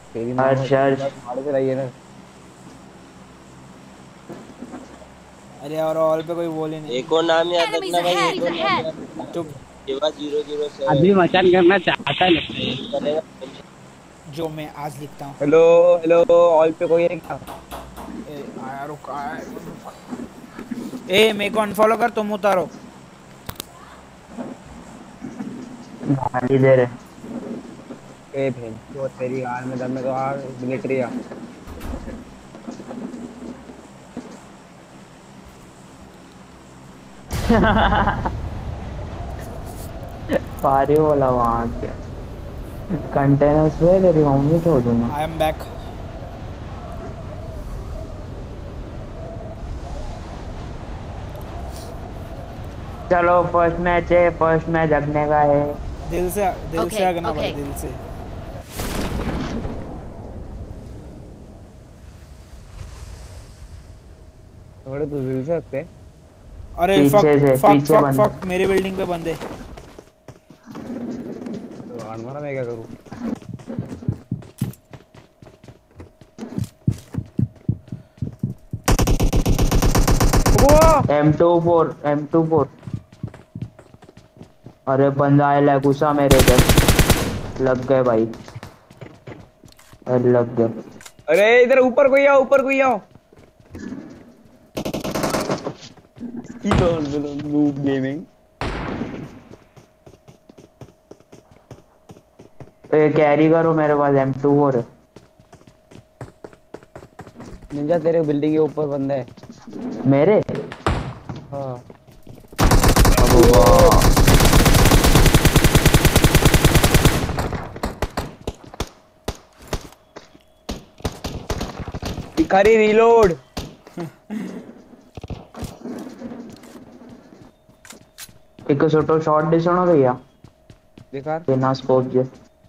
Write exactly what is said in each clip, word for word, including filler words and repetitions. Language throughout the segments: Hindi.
तेरी माँ को हर्ष हर्ष। मारे से रही है ना। अरे और ऑल पे कोई बोल ही नहीं। एक और नाम याद Enemies रखना भाई, ahead! एक और नाम याद चुप। रखना। शिवा जीरो जीरो आदमी सेवन। मचान करना चाहता है लगता है। करेगा। जो मैं आज लिखता हूँ। हेलो हेलो, ऑल पे कोई है क्या? ए आया रुक आया रुक। ए मेरे को अनफॉलो कर, तुम उतारो। गाली दे रहे। ए भेज तो तेरी यार में दम में तो आ मिलिट्री आ। सारे वाला वहां के कंटेनर्स में तेरी मम्मी छोड़ दूंगा। I am back. चलो फर्स्ट मैच है, फर्स्ट मैच जगने का है। दिल से दिल से Okay, आगना भाई, okay. दिल से। थोड़े तो दिल से रखते हैं। अरे फक पीछे से फक पीछे फक बंदा। फक मेरे बिल्डिंग पे बंदे। तो आन मारा मैं क्या करूँ? वो M two four M two four. अरे बंदा आया घुसा मेरे इधर। लग गए भाई। अरे लग गए। अरे इधर ऊपर कोई आओ, ऊपर कोई आओ। Noob gaming. ए कैरी करो, मेरे पास एम टू फोर है। निंजा तेरे बिल्डिंग के ऊपर बंदा है। मेरे हाँ। अब वाह। भिखारी रीलोड। एक छोटो शॉट दिसणो भैया दिखा। बिना स्कोप जे।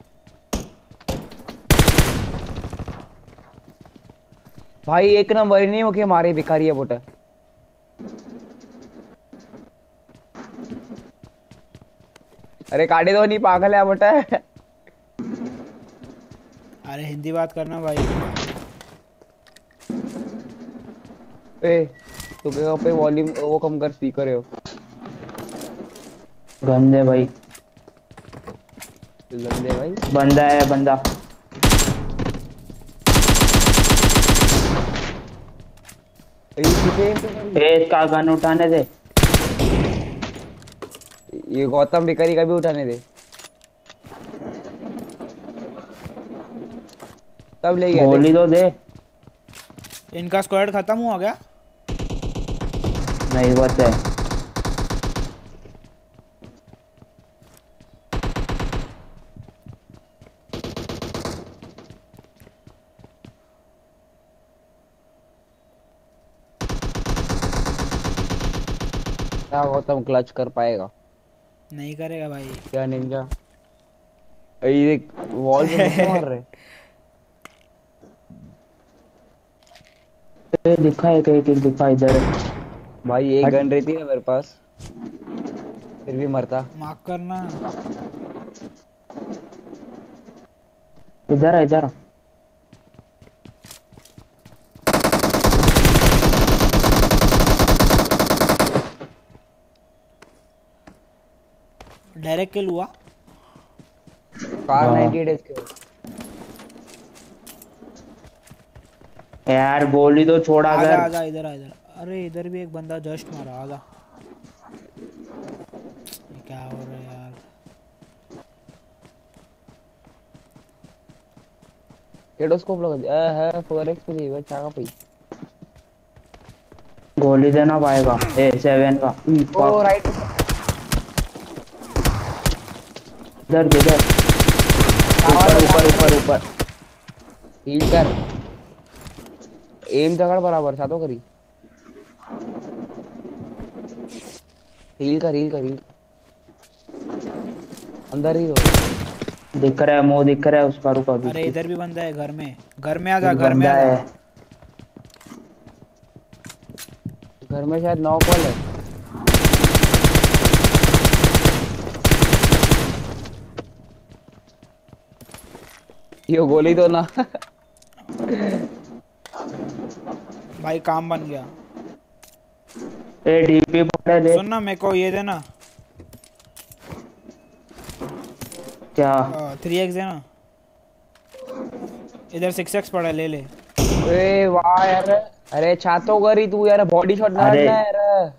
भाई एक नंबर नहीं हो के मारे भिखारी है बोटा। अरे काटे तो नहीं, पागल है बोटा। अरे हिंदी बात करना भाई। ए तू क्या पे वॉल्यूम वो कम कर, स्पीकर है वो। गंदे भाई। लंदे भाई। बंदा है बंदा। ए इसका गन उठाने दे। ये गौतम भिखारी का भी उठाने दे। तब ले गया गोली देख। तो दे। इनका स्क्वाड खत्म हुआ क्या? नहीं बचा है। क्या गौतम क्लच कर पाएगा? नहीं करेगा भाई। क्या निंजा? ये वॉल पे मुझे मार रहे। ए दिखा है, कहीं कहीं दिखा इधर है। भाई एक हट। गन रहती है मेरे पास, फिर भी मरता। माफ करना। इधर है इधर। डायरेक्ट किल हुआ। कार हाँ। नाइंटी एट के। यार गोली तो छोड़ा आजा कर। आजा इधर आ इधर। अरे इधर भी एक बंदा जस्ट मारा, आजा। ये क्या हो रहा है यार? केडोस्कोप लगा दिया है। फोर एक्स पे जी बच्चा का पई। गोली देना पाएगा ए सेवन का। ओ राइट। इधर किधर? ऊपर ऊपर ऊपर ऊपर। हील कर। एम जगड़ बराबर सातो करी। हील कर हील कर हील। अंदर ही हो। दिख रहा है, मुंह दिख रहा है उसका। रुका भी। अरे इधर भी बंदा है, घर में। घर में आजा, एक घर में बंदा आजा। है। घर में शायद नौ कॉल है। ये गोली दो ना। भाई काम बन गया। ए डीपी पड़ा दे। सुन ना, मेरे को ये देना क्या? थ्री एक्स देना। इधर सिक्स एक्स पड़ा है, ले ले। अरे वाह यार। अरे छातो करी तू यार, बॉडी शॉट ना अरे ना यार।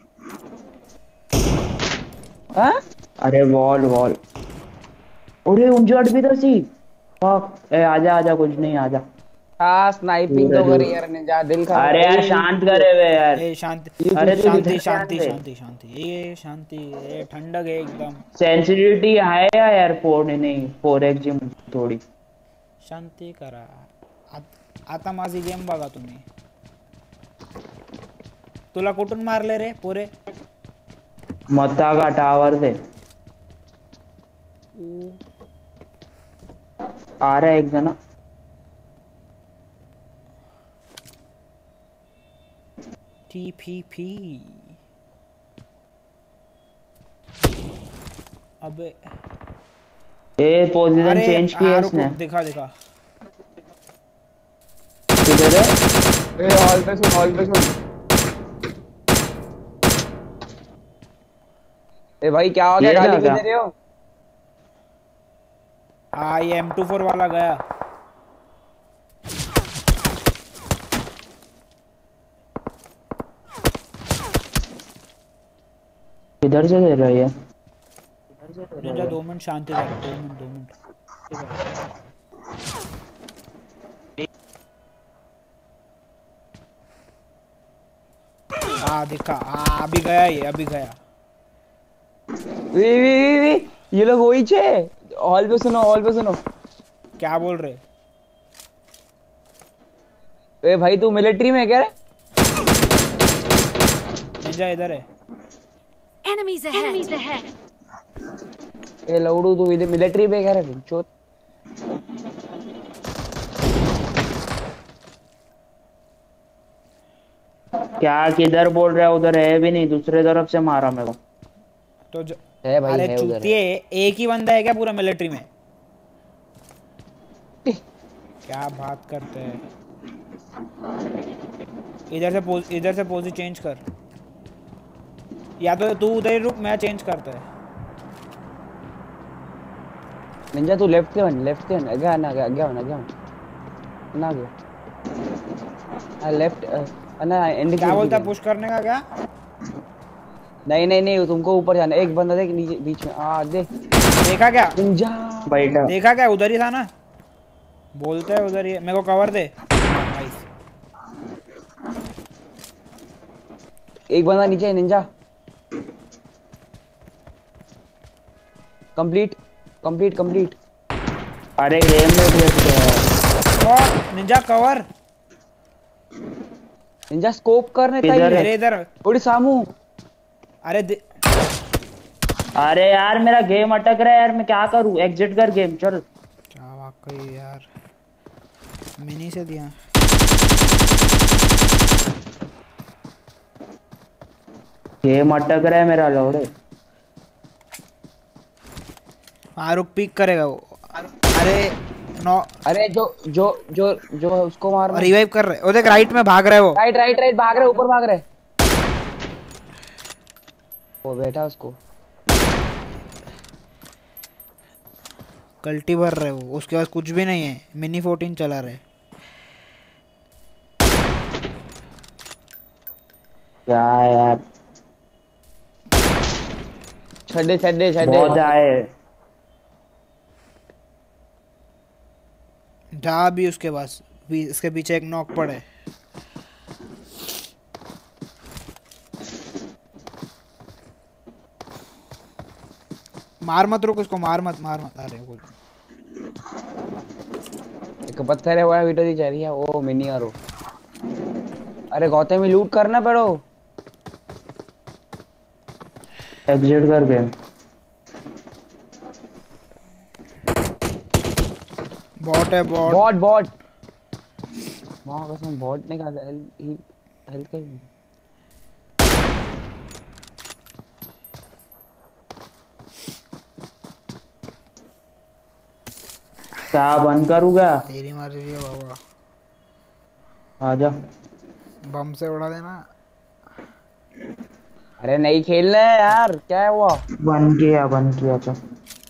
हाँ? अरे वॉल वॉल। अरे उंजट भी तो सी। फक। ए आजा आजा, कुछ नहीं, आजा। हाँ स्नाइपिंग दूर है तो दूर। करी यार निंजा, दिल खराब। अरे यार शांत करे वे यार। ए शांति ये अरे तू तू शांति किधर ध्यान शांति दे। शांति शांति, ये शांति, ये ठंडक है एकदम। सेंसिटिविटी है या यार फोर नहीं फोर एक्स जी थोड़ी। शांती करा। आत- आता माझी गेम बघा तुम्ही. तुला कुठून मारले रे पुरे? मत्ता का टावर से आ रहा है एक जना. T P P. अबे ए पोजीशन अरे चेंज की है हाँ, रुको, इसने. दिखा दिखा. किधर है? ए हॉल पे सुन, हॉल पे सुन. ए भाई क्या हो गया, ये गाली क्या क्यों क्या? दे रहे हो? हाँ ये एम टू फोर वाला गया. किधर से दे रही है? निंजा दो मिनट शांति रहो, दो मिनट दो मिनट. हाँ दिखा, हाँ अभी गया, ये अभी गया. वी वी वी वी ये लोग वही छे. हॉल पे सुनो, हॉल पे सुनो. क्या बोल रहे? ए भाई तू मिलिट्री में है क्या रे? निंजा इधर है. Enemies ahead. Enemies ahead. ए लौड़ू तू इधर मिलिट्री में क्या रे चोत? क्या किधर बोल रहा है? उधर है भी नहीं, दूसरे तरफ से मारा मेरे को. तो ज... है भाई, अरे है उधर चूतिए, एक ही बंदा है क्या पूरा मिलिट्री में? क्या बात करते हैं. इधर से पोज इधर से पोजी चेंज कर, या तो तू उधर ही रुक, मैं चेंज करता है. निंजा तू लेफ्ट के बन, लेफ्ट के बन. गया ना, गया गया ना, गया ना, गया. हाँ लेफ्ट ना एंड. क्या बोलता, पुश करने का क्या? नहीं नहीं नहीं, तुमको ऊपर जाना. एक बंदा देख नीचे बीच में. आ देख, देखा क्या? निंजा बैठा. देखा क्या? उधर ही था ना. बोलते है उधर ही. मेरे को कवर दे. नाइस. एक बंदा नीचे है. Ninja complete complete complete. अरे गेम में भेज गया. और निंजा कवर. निंजा स्कोप करने इधर है. अरे इधर. थोड़ी सामू. अरे दे... अरे यार मेरा गेम अटक रहा है यार, मैं क्या करूं? एग्जिट कर गेम. चल. क्या वाकई यार, मिनी से दिया. गेम अटक रहा है मेरा लौड़े. हाँ रुक, पीक करेगा वो. अरे नो. अरे जो जो जो जो उसको मारना. रिवाइव कर रहे. वो देख राइट में भाग रहा है वो. राइट राइट राइट भाग रहे, ऊपर भाग रहे. वो बैठा उसको. कल्टी भर रहे वो. उसके पास कुछ भी नहीं है. मिनी फोर्टीन चला रहे. क्या यार, छड्डे छड्डे छड्डे. बहुत आए. जा भी उसके पास भी. इसके पीछे एक नॉक पड़े. मार मत, रुक उसको. मार मत मार मत. अरे वो एक पत्थर है वो वीडियो दी जा रही है. ओ मिनी आरो. अरे गौतम में लूट करना पड़ो. एग्जिट कर गेम. बॉट है. Bot bot bot. वहां कसम बॉट ने कहा हेल्थ हेल्थ का. क्या बंद करूँ क्या? तेरी मर्जी है बाबा। आजा। बम से उड़ा देना। अरे नहीं खेलना है यार, क्या है वो? बंद किया बंद किया तो।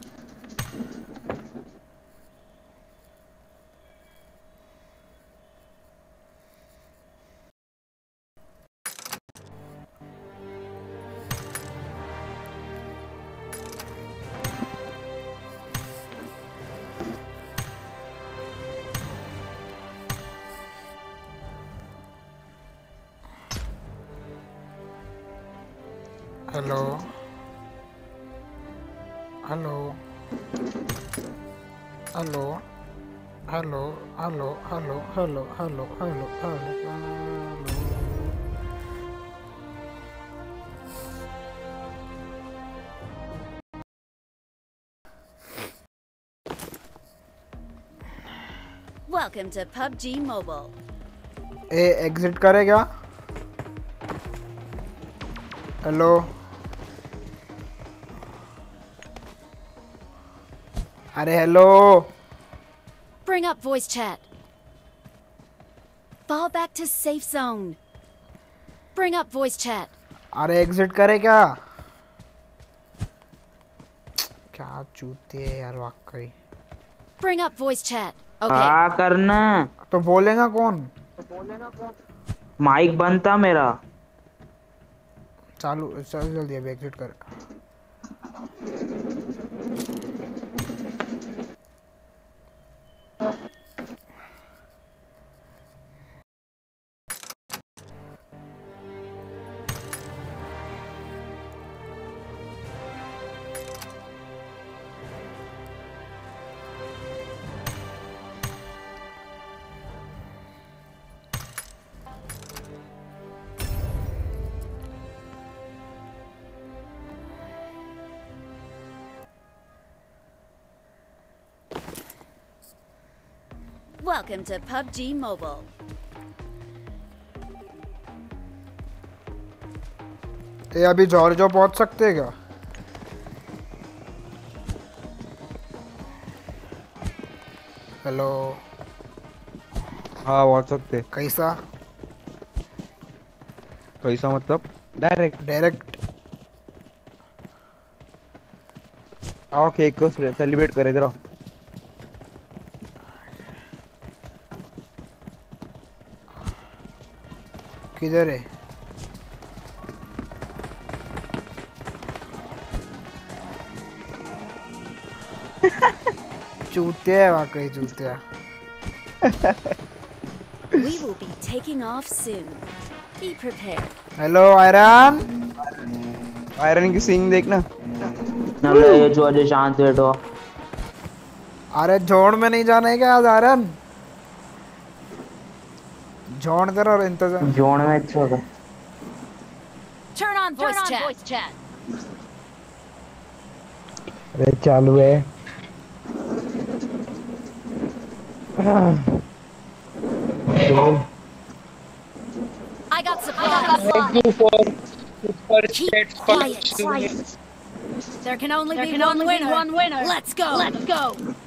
Hello hello hello hello hello hello hello hello hello hello. Welcome to P U B G Mobile. ए एग्जिट करे क्या? हेलो अरे hello. Bring up voice chat. Fall back to safe zone. Bring up voice chat. अरे एग्जिट करे क्या? क्या चूते है यार वाकई। Bring up voice chat. Okay. हाँ करना। तो बोलेगा कौन? माइक बंद था मेरा। चालू चल जल्दी अभी एग्जिट कर। Welcome to P U B G Mobile. ये अभी जॉर्जो पहुंच सकते हैं क्या? हेलो हाँ पहुंच सकते। कैसा? कैसा मतलब? डायरेक्ट। डायरेक्ट। आओ केक को सेलिब्रेट करें जरा। किधर है? चूते है वाकई चूतिया। We will be taking off soon. Be prepared. Hello iron. Iron की सिंग देखना। नल्ले ये जो अजय शांत बैठो। अरे जोड़ में नहीं जाना है क्या आज आयरन? जोड़ तेरा और इंतजार। जोन में अच्छा होगा। Turn on voice chat. Voice chat. अरे चालू है। I got supplies. Thank you for super Keep chat quiet. quiet. There can only There be can one only be winner. one winner. Let's go. Let's go.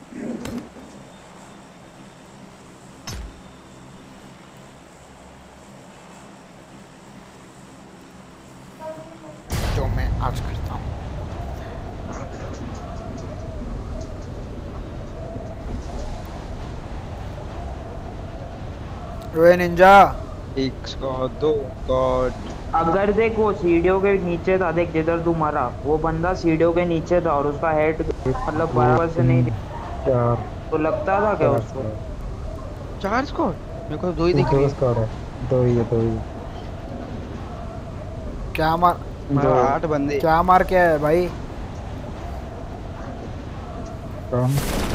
जो मैं आज करता हूँ। रोए निंजा। एक स्कॉट दो स्कॉट। अगर देख वो सीढ़ियों के नीचे था, देख जिधर तू मरा वो बंदा सीढ़ियों के नीचे था और उसका हेड मतलब बराबर से नहीं चार तो लगता था क्या उसको? चार स्कॉट मेरे को दो ही दिख रही है। स्कोर है। दो ही है दो ही। क्या मार हमारा आठ बंदे। क्या मार के है भाई? कौन?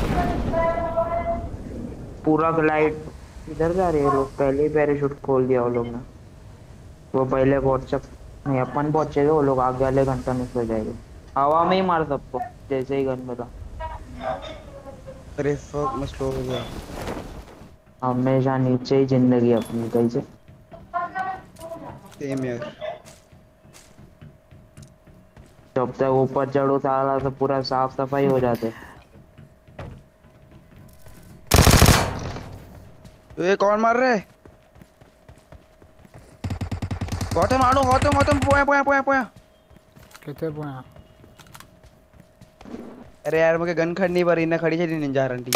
पूरा ग्लाइड इधर जा रहे हैं लोग। पहले ही पैराशूट खोल दिया वो लोग ने। वो पहले पहुंच सक नहीं, अपन पहुंचेगा वो लोग आगे वाले घंटा मिस हो जाएंगे। हवा में ही मार सबको जैसे ही गन मिला। अरे फक मैं स्लो हो गया। हमेशा नीचे ही जिंदगी अपनी कैसे। सेम यार। जब तक ऊपर चढ़ो सारा तो पूरा साफ सफाई हो जाते। ये कौन मार रहा है? गौतम आनो गौतम गौतम पोया पोया पोया पोया कितने पोया? अरे यार मुझे गन खड़नी पड़ी ना खड़ी चली निंजा रंटी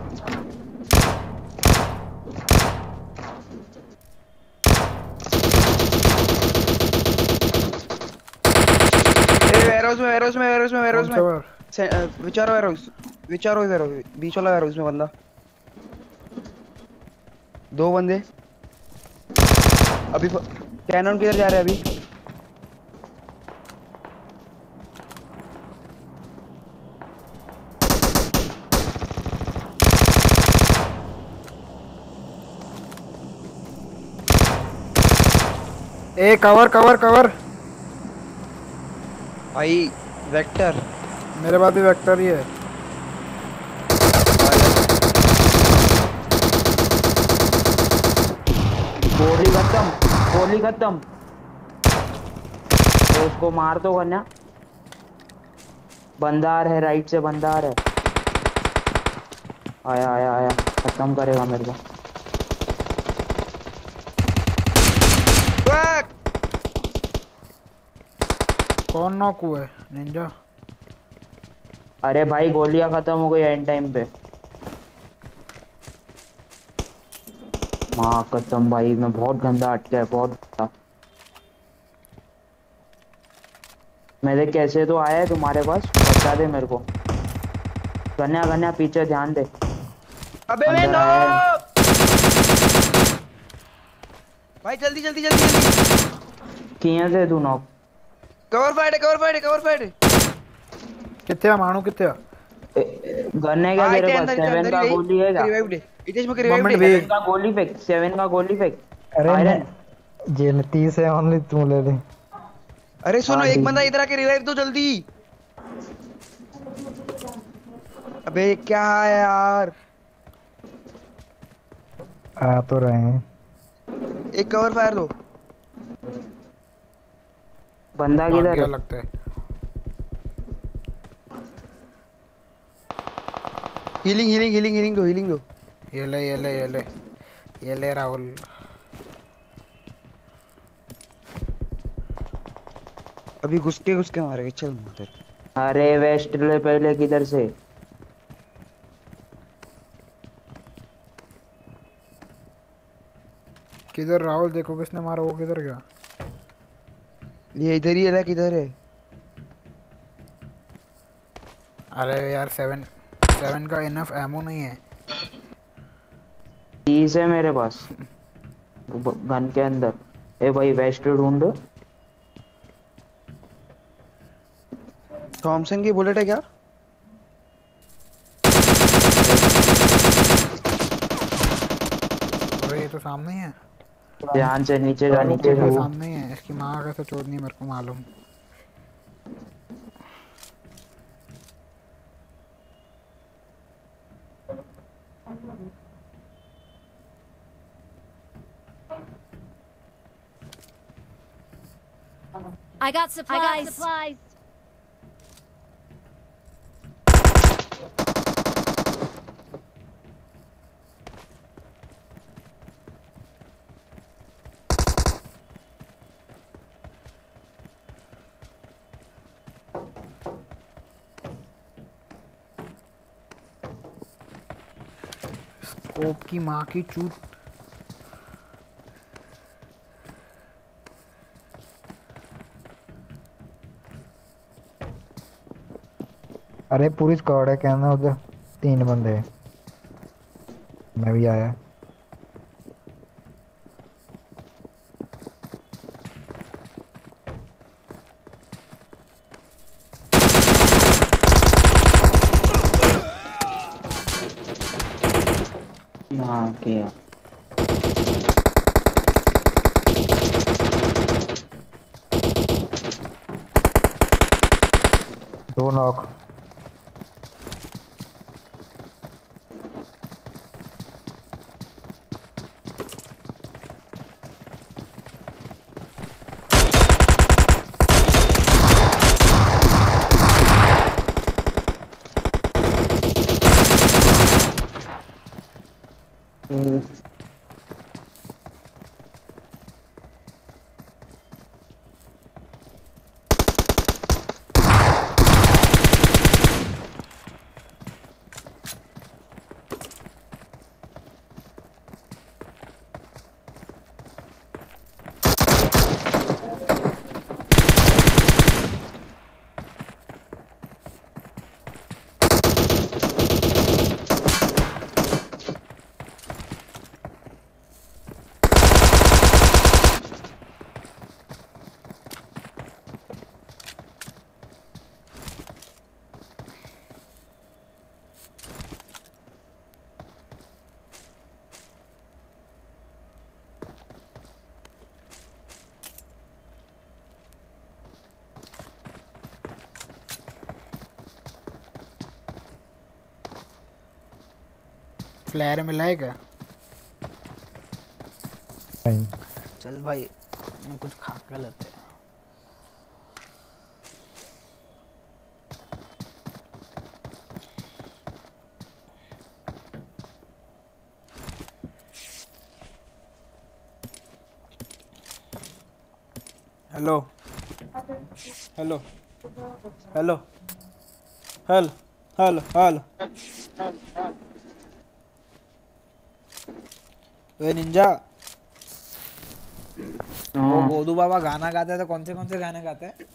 ए वेयरहाउस में वेयरहाउस में वेयरहाउस में वेयरहाउस में विचारो वेयरहाउस विचारो वेयरहाउस बीच वाला वेयरहाउस में बंदा दो बंदे अभी कैनन किधर जा रहे हैं अभी? ए कवर कवर कवर भाई वेक्टर मेरे पास भी वेक्टर ही है। गोली खत्म गोली खत्म तो उसको मार दो वरना बंदा आ रहा है राइट से बंदा आ रहा है। आया आया आया खत्म करेगा मेरे को। कौन नॉक हुआ है? निंजा। अरे भाई गोलियां खत्म हो गई एंड टाइम पे। माँ कसम भाई मैं बहुत गंदा अटका है बहुत गंदा। मेरे कैसे तो आया है तुम्हारे पास बता दे मेरे को। गन्या गन्या पीछे ध्यान दे। अबे मैं नो भाई जल्दी जल्दी जल्दी जल्दी किया से तू knock. Cover fight cover fight cover fight कितने मानू कितने? गन्ने का तेरे पास सेवन का गोली है क्या? रिवाइव दे इतेश में रिवाइव दे सेवन का गोली फेंक सेवन का गोली फेंक। अरे जेन तीस है ओनली तू ले ले। अरे सुनो एक बंदा इधर आके रिवाइव दो जल्दी। अबे क्या है यार आ तो रहे हैं। एक कवर फायर दो। बंदा किधर है? लगता है हीलिंग हीलिंग हीलिंग हीलिंग दो हीलिंग दो। ये ले ये ले ये ले ये ले राहुल। अभी घुस के घुस के मारेंगे चल मार। अरे वेस्ट ले पहले किधर से? किधर राहुल? देखो किसने मारा वो किधर गया? ये इधर ही है किधर है? अरे यार सेवन सेवन का इनफ एमो नहीं है। तीस है मेरे पास गन के अंदर। ए भाई वेस्ट ढूंढ। थॉमसन की बुलेट है क्या? अरे ये तो सामने ही है। ध्यान से नीचे जा नीचे जा। सामने ही है। इसकी माँ कैसे चोदनी मेरे को मालूम। I got supplies. I got supplies. Scope की माँ की चूत। अरे पूरी स्क्वाड है कहना उधर तीन बंदे हैं। मैं भी आया। हाँ किया। दो नॉक। फ्लेयर मिला है क्या? नहीं चल भाई मैं कुछ खा के लेते हैं। Hello hello hello hell hell hell वे निंजा, वो गोदू बाबा गाना गाते हैं तो कौन से कौन से गाने गाते हैं?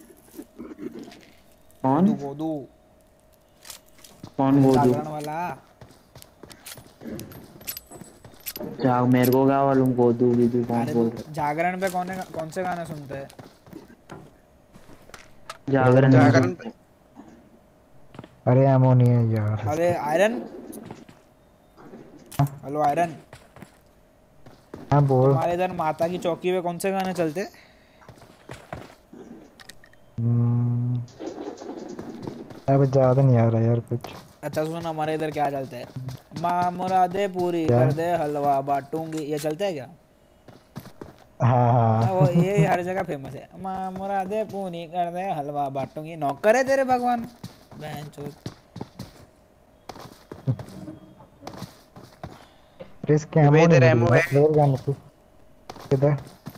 कौन गोदू गोदू कौन गोदू? जागरण वाला। जा मेरे को क्या मालूम गोदू वीदू कौन अरे बोल तू रहा जागरण पे कौन कौन से गाने सुनते हैं? है? जागरण नहीं जागरण सुनते। अरे एमो नहीं है यार अरे इसके। आयरन, हेलो आयरन, हाँ बोल। तुम्हारे इधर माता की चौकी पे कौन से गाने चलते? हम्म, अब ज्यादा नहीं आ रहा यार कुछ। अच्छा सुन, हमारे इधर क्या चलता है? माँ मुरादे पूरी क्या? कर दे हलवा बांटूंगी, ये चलता है क्या? हाँ हाँ, वो हाँ ये हर जगह फेमस है। माँ मुरादे पूरी कर दे हलवा बांटूंगी, नौकर है तेरे भगवान बहन चोद। इसके ये एमो नहीं इधर मिल एमओ रहा है फ्लेयर गन की। किधर?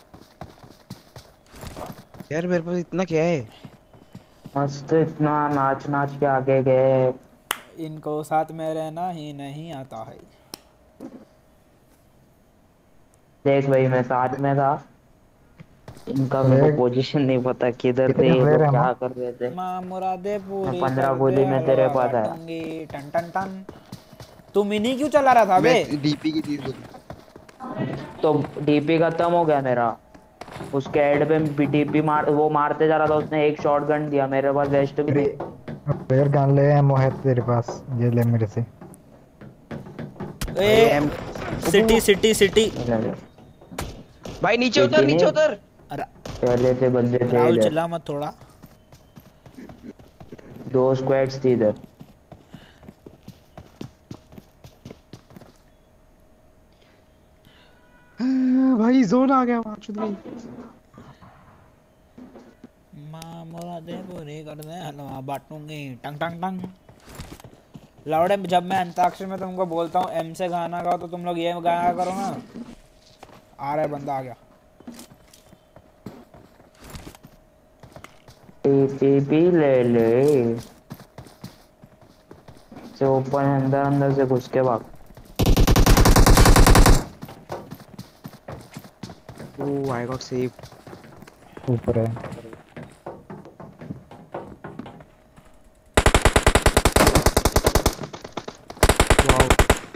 यार, मेरे पास इतना क्या है? मस्त इतना नाच नाच के आगे गए। इनको साथ में रहना ही नहीं आता है। देख भाई मैं साथ में था, इनका मेरे को फ्लेयर पोजीशन नहीं पता किधर थे कितने ये फ्लेयर लोग है एमो? क्या कर रहे थे। माँ मुरादे मैं पूरी पंद्रह कर दे गोली में तेरे हलवा पास आया। बांटूंगी, टन टन टन। तू मिनी क्यों चला रहा था मैं बे? डीपी की तीस गोली। तो डीपी खत्म हो गया मेरा, उसके हेड पे डीपी मार वो मारते जा रहा था, उसने एक शॉट गन दिया, मेरे पास वेस्ट भी थी। फ्लेयर गन ले, एमो है तेरे पास? ये ले मेरे से। भाई ए एम सिटी सिटी सिटी। भाई नीचे उतर, सिटी नीचे नहीं, उतर। अरे पहले से बंदे थे राहुल इधर, चिल्ला मत थोड़ा। दो स्क्वाड्स थी इधर। हाँ, भाई जोन आ गया वहां चुद गई। माँ मुरादे पूरी कर दे हलवा बांटूंगी, टंग टंग टंग। लौड़े, जब मैं अंताक्षरी में तुमको बोलता हूँ एम से गाना गाओ तो तुम लोग ये गाया करो ना। आ रहा है बंदा, आ गया। टीपी ले ले से ओपन अंदर अंदर से घुस के भाग। Oh I got saved. ऊपर है। वाओ।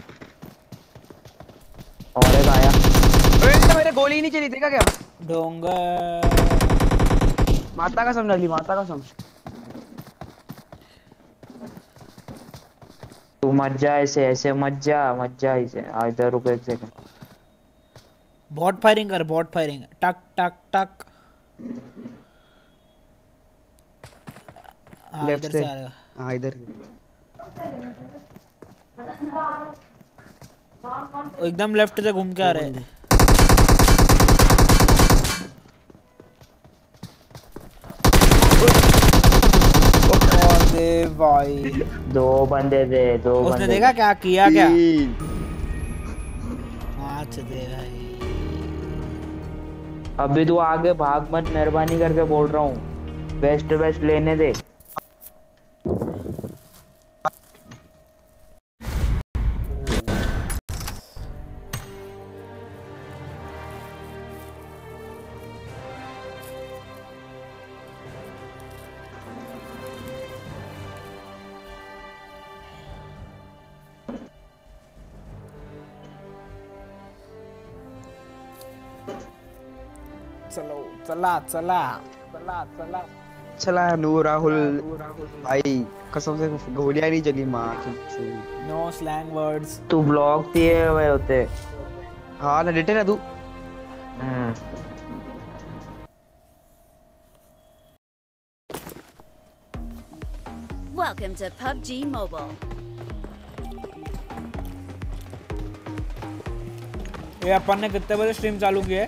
और एक आया। अरे मेरे गोली ही नहीं चली, देखा क्या? डोंगर माता का समझ ली, माता का समझ। तू मत जा ऐसे, ऐसे मत जा, मत जा ऐसे। आ इधर रुक एक सेकंड। बॉट फायरिंग कर, बॉट फायरिंग, टक टक टक। हाँ लेफ्ट इधर से। से आ रहा। हाँ इधर। एकदम लेफ्ट से घूम के आ दो रहे। बंदे। अरे भाई, दो बंदे थे, दो उसने बंदे देखा थे। क्या किया क्या? तीन। आज दे भाई। अभी तू आगे भाग मत, मेहरबानी करके बोल रहा हूँ, वेस्ट वेस्ट लेने दे। चलो चला चला चला चला। चला नू राहुल भाई, कसम से गोलियां नहीं चली माँ की। No slang words. तू ब्लॉक दिए हुए होते। हाँ ना डेटे ना तू। हम्म। Welcome to P U B G Mobile. ये अपन ने कितने बजे स्ट्रीम चालू की है?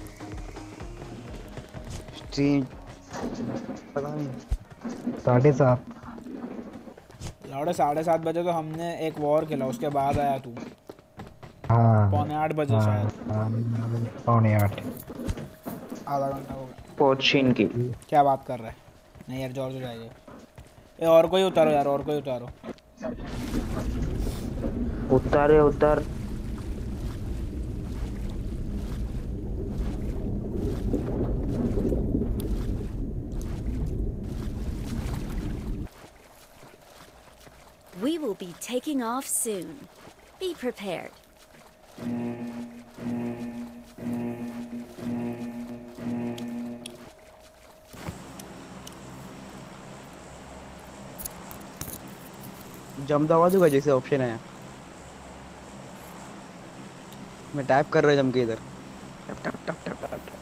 स्ट्रीम पता नहीं साढ़े सात। लौड़े साढ़े सात बजे तो हमने एक वॉर खेला, उसके बाद आया तू। हाँ पौने आठ बजे हाँ शायद। हाँ, पौने आठ। आधा घंटा हो गया। पोर्चिन की क्या बात कर रहा है? नहीं यार, जोर से जाइए। ए और कोई उतारो यार, और कोई उतारो। उतारे उतर। We will be taking off soon. Be prepared. जम दबा दूंगा जैसे ऑप्शन है। मैं टैप कर रहा जम के इधर। टप टप टप टप टप टप।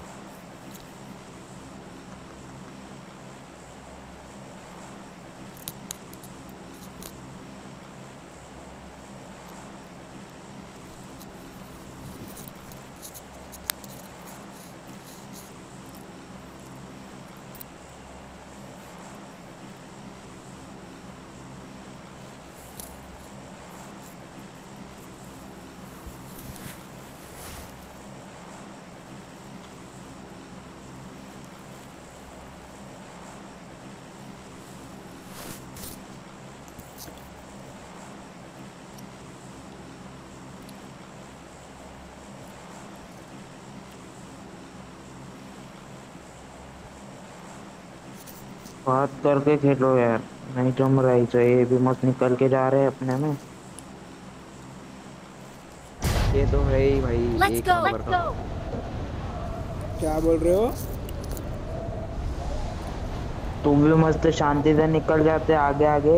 बात करके खेलो यार, नहीं जम रही तो ये भी मत निकल के जा रहे हैं अपने में। ये तो है ही भाई। Let's एक go. नंबर Let's का। go. क्या बोल रहे हो? तुम भी मस्त शांति से निकल जाते आगे आगे।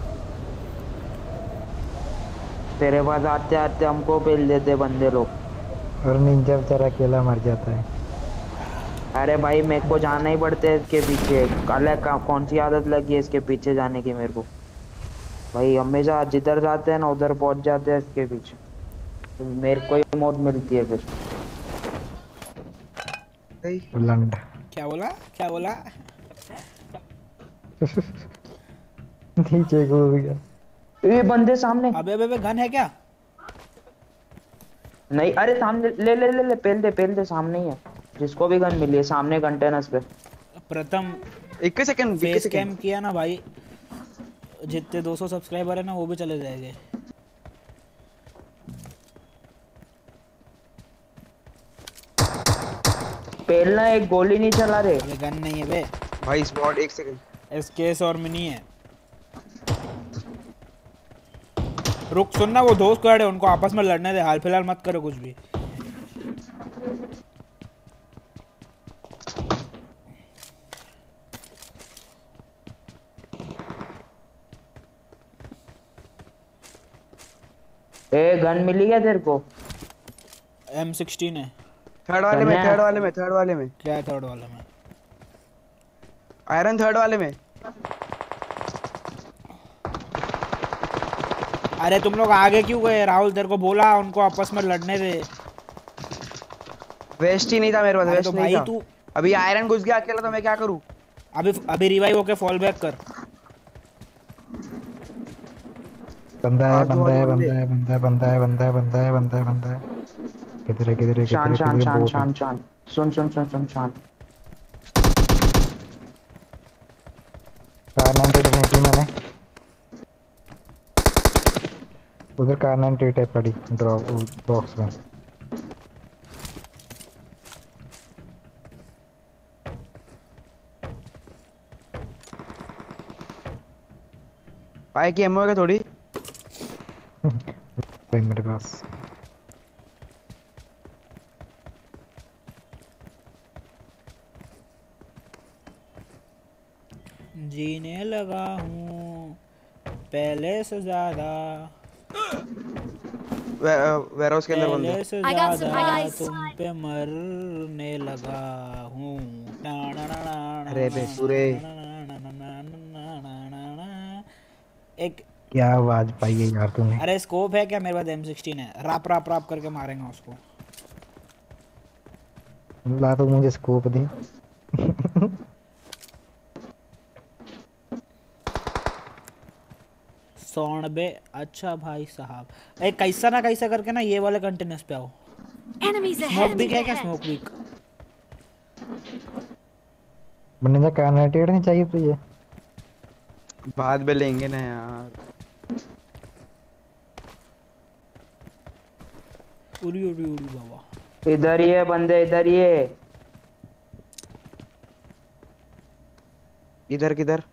तेरे पास आते आते हमको पेल देते बंदे लोग। और निंजा बेचारा अकेला मर जाता है। अरे भाई मेरे को जाना ही पड़ता है इसके पीछे। अलग कौन सी आदत लगी है इसके पीछे जाने की मेरे को। भाई हमेशा जिधर जाते हैं ना उधर पहुंच जाते हैं इसके पीछे, तो मेरे को ही मौत मिलती है फिर। लंड। क्या बोला? क्या बोला? नीचे कूद गया। ये बंदे सामने। अबे अबे गन है क्या? नहीं, अरे सामने ले ले ले ले पेल दे पेल दे, सामने ही है। जिसको भी गन मिली है सामने कंटेनर्स पे। प्रथम एक सेकंड फेस कैम किया ना भाई, जितने दो सौ सब्सक्राइबर है ना वो भी चले जाएंगे। पेलना, एक गोली नहीं चला रहे। ये गन नहीं है बे भाई स्पॉट। एक सेकंड। एसकेएस और मिनी है। रुक सुनना, वो दोस्त खड़े उनको आपस में लड़ने दे, हाल फिलहाल मत करो कुछ भी। ए गन मिली क्या तेरे को? एम सिक्सटीन है। थर्ड वाले में थर्ड वाले में थर्ड वाले में। क्या है थर्ड वाले में? आयरन थर्ड वाले में। अरे तुम लोग आगे क्यों गए? राहुल तेरे को बोला उनको आपस में लड़ने दे। वेस्ट ही नहीं था मेरे पास। वेस्ट तो नहीं भाई था। तू अभी आयरन घुस गया अकेला तो मैं क्या करूं? अभी अभी रिवाइव होके फॉल बैक कर। बंदा है बंदा है बंदा है बंदा है बंदा है बंदा है बंदा है बंदा है बंदा है। किधर है किधर है शान किधर शान है शान किधर शान शान सुन सुन सुन सुन शान। कार नाइनटी फेंकी मैंने उधर। कार नाइनटी है पड़ी ड्रॉप बॉक्स में। पाए की एमओ है थोड़ी। भाई मेरे पास जीने लगा हूँ पहले से ज्यादा, वेयर हाउस के अंदर बंदे। पहले से I got ज्यादा supplies. तुम पे मरने लगा हूँ। अरे बे सूरे। एक क्या आवाज पाई है यार तूने? अरे स्कोप है क्या मेरे पास? एम सिक्सटीन है, राप राप राप करके मारेंगे उसको। ला तो मुझे स्कोप दी। सौण बे। अच्छा भाई साहब एक कैसा ना कैसा करके ना ये वाले कंटेनर्स पे आओ। Enemies smoke ahead! वीक है क्या? स्मोक वीक बनने जा कार्नेटेड नहीं चाहिए तुझे? बाद में लेंगे ना यार। उड़ी उड़ी उड़ी बाबा। इधर ही है बंदे, इधर ही है। इधर किधर?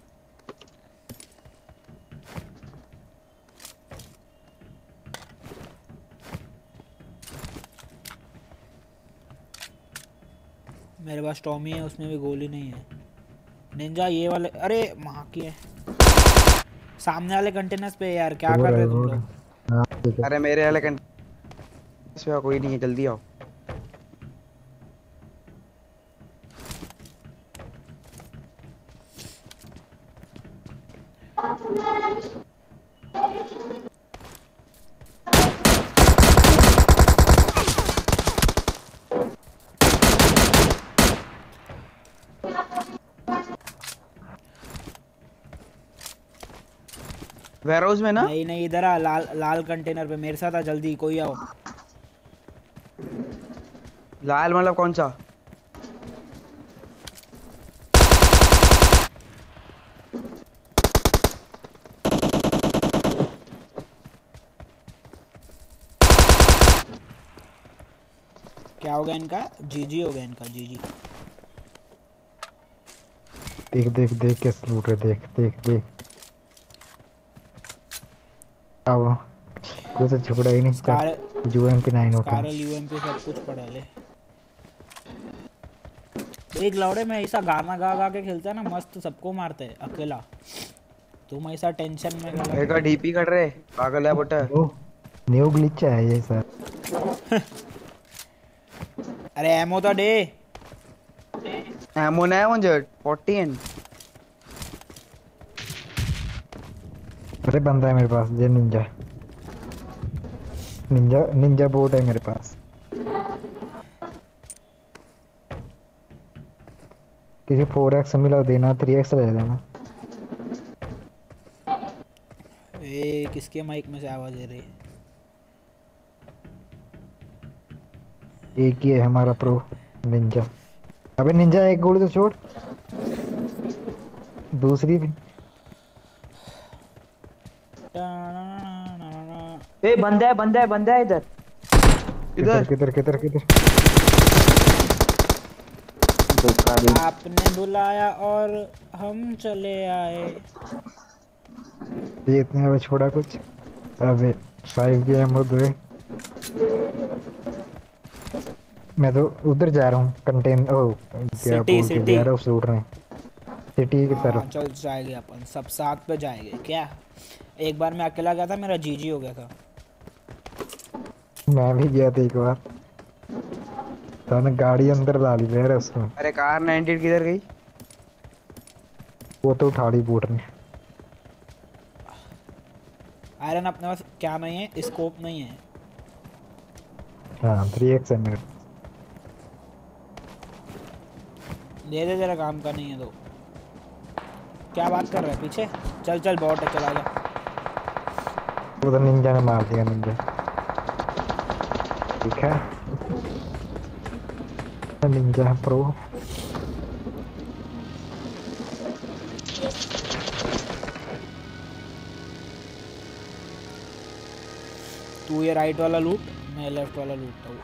मेरे पास टॉमी है, उसमें भी गोली नहीं है। निंजा ये वाले, अरे वहाँ की है सामने वाले कंटेनर्स पे यार। क्या वो कर रहे रहे तुम वो लोग? रहे। हाँ ठीक है। अरे मेरे वाले कंटेनर इसमें कोई नहीं है, जल्दी आओ। वेयरहाउस में ना? नहीं नहीं, इधर आ, लाल लाल कंटेनर पे मेरे साथ आ, जल्दी कोई आओ। लाल मतलब कौन सा? क्या हो गया इनका? जीजी हो गया इनका, जीजी। देख देख देख कैसे लूट रहे, देख देख देख। अब कोई तो झुकड़ा ही नहीं। स्कार चल जो एम पी नाइन उठा। स्कारल यूएमपी सब कुछ पड़ा ले। एक लौड़े में ऐसा गाना गा गा के खेलता है ना, मस्त सबको मारते है अकेला। तुम ऐसा टेंशन में गला एक डीपी कर रहे पागल है बटा। न्यू न्यू ग्लिच है ये सर। अरे एमो तो दे। एमो ना मुझे फोर्टीन। अरे बंदा है मेरे पास, ये निंजा निंजा निंजा बोट है मेरे पास। किसी फोर एक्स मिला देना, थ्री एक्स ले लेना। ए किसके माइक में से आवाज आ रही है? एक ही है हमारा प्रो निंजा। अबे निंजा एक गोली तो छोड़, दूसरी भी। ए बंदा है, बंदा है, बंदा है इधर। किधर किधर किधर किधर? आपने बुलाया और हम चले आए। ये इतने अबे छोड़ा कुछ। अबे फाइव के एमो दे। मैं तो उधर जा रहा हूँ कंटेन ओ क्या सिटी बोल के सिटी। जा रहा हूँ, सूट रहे सिटी की हाँ तरफ। चल जाएंगे अपन सब साथ पे जाएंगे क्या? एक बार मैं अकेला गया था, मेरा जीजी हो गया था। मैं भी गया था एक बार, तो ने गाड़ी अंदर डाली मेरे उसमें। अरे कार नाइनटी किधर गई? वो तो उठा ली बूट ने। आयरन अपने पास क्या नहीं है? स्कोप नहीं है। हाँ थ्री एक्स है मेरे। दे दे, तेरा काम का नहीं है तो। क्या बात कर रहा है पीछे? चल चल बॉट है, चला जा। वो तो निंजा ने मार दिया, निंजा ठीक है। Ninja pro. तू ये राइट वाला लूट, मैं लेफ्ट वाला लूटता हूँ।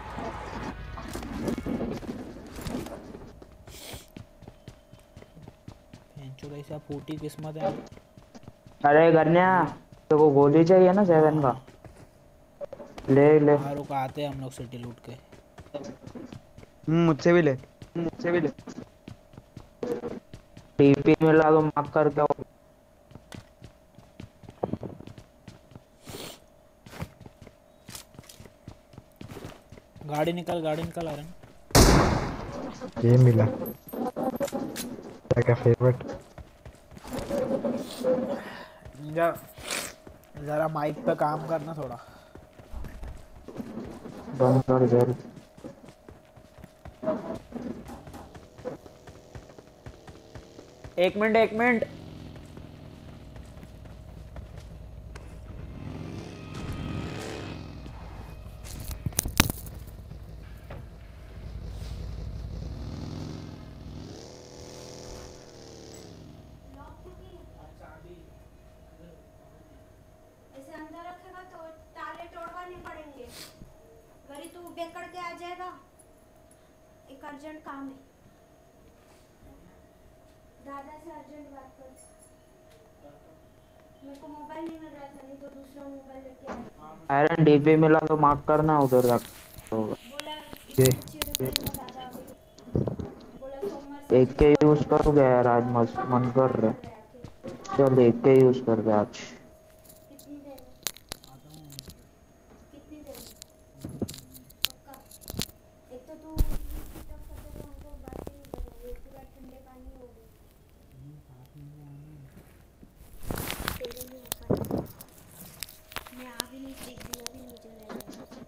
ऐसा फूटी किस्मत है। अरे गन्या तो को गोली चाहिए ना सेवन का, ले ले। हाँ रुक, आते हैं हम लोग सिटी लूट के। हम्म मुझसे भी ले, मुझसे भी ले। टीपी मिला तो माफ कर क्या? गाड़ी निकल, गाड़ी निकल। आ रहे हैं। ये मिला क्या फेवरेट? जा जरा माइक पे काम करना थोड़ा। बंद कर दे। एक मिनट एक मिनट। ऐसे अंदर रखेगा तो ताले तोड़वाने पड़ेंगे। वरी तू बेकड़ के आ जाएगा। एक अर्जेंट काम है। दादा से अर्जेंट बात कर। मेरे को मोबाइल नहीं मिल रहा था, नहीं तो दूसरा मोबाइल लेके आया। आयरन डीपी मिला तो मार्क करना उधर तक। बोला ये चिड़ गई मैं दादा अभी। बोला सोमवार से एक के यूज करोगे यार आज मस्त मन कर रहा है। चल एक के यूज कर दे आज। कितनी देर में? कितनी देर में? पक्का? एक तो तू तब करते तो हमको बात ही नहीं करेंगे। पूरा ठंडे पानी हो गए। तेरे लिए होगा। मैं आ भी नहीं सीख दिया भी नहीं चलेगा।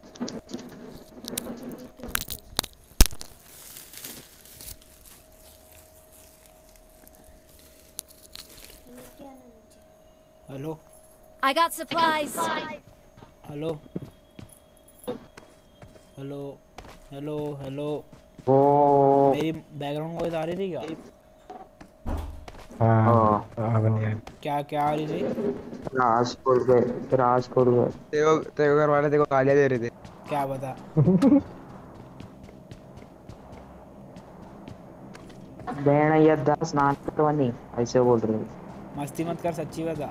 Hello I got supplies. Hello hello hello hello. वो मेरी बैकग्राउंड वॉइस आ रही थी क्या? हाँ अब नहीं है। क्या क्या आ रही थी? राज खोल गए राज खोल गए। तेरे तेरे घर वाले तेरे को गालियां दे रहे थे। क्या बता? बहन ये दस नाटकवानी ऐसे बोल रहे हैं। मस्ती मत कर, सच्ची बता।